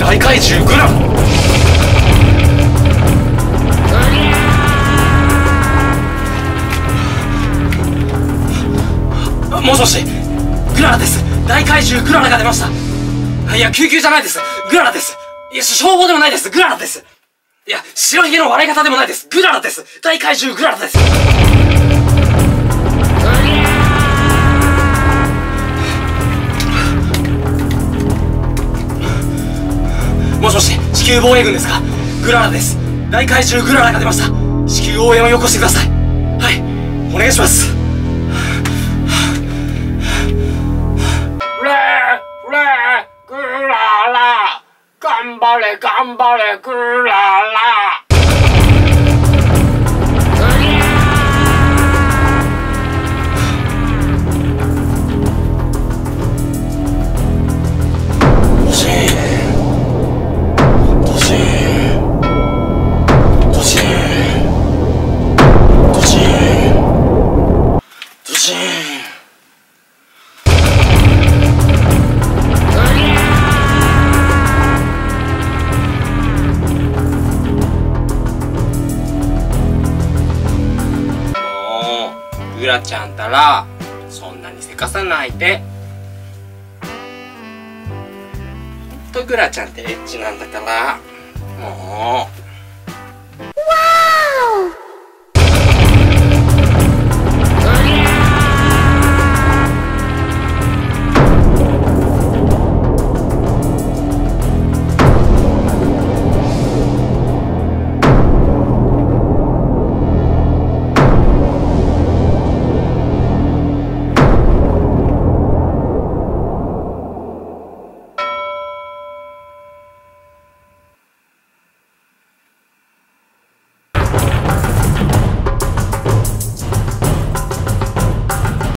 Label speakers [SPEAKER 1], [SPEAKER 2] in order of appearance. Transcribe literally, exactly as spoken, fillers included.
[SPEAKER 1] 大怪獣グラ。もしもし、グララです。大怪獣グララが出ました。いや、救急じゃないです。グララです。いや、消防でもないです。グララです。いや、白ひげの笑い方でもないです。グララです。大怪獣グララです。もしもし、地球防衛軍ですか？グララです。大怪獣グララが出ました。至急応援をよこしてください。はい、お願いします。
[SPEAKER 2] フレーフレーグララ、頑張れ頑張れグララ。グラちゃんたらそんなにせかさないで。ほんとグラちゃんってエッチなんだから、もう。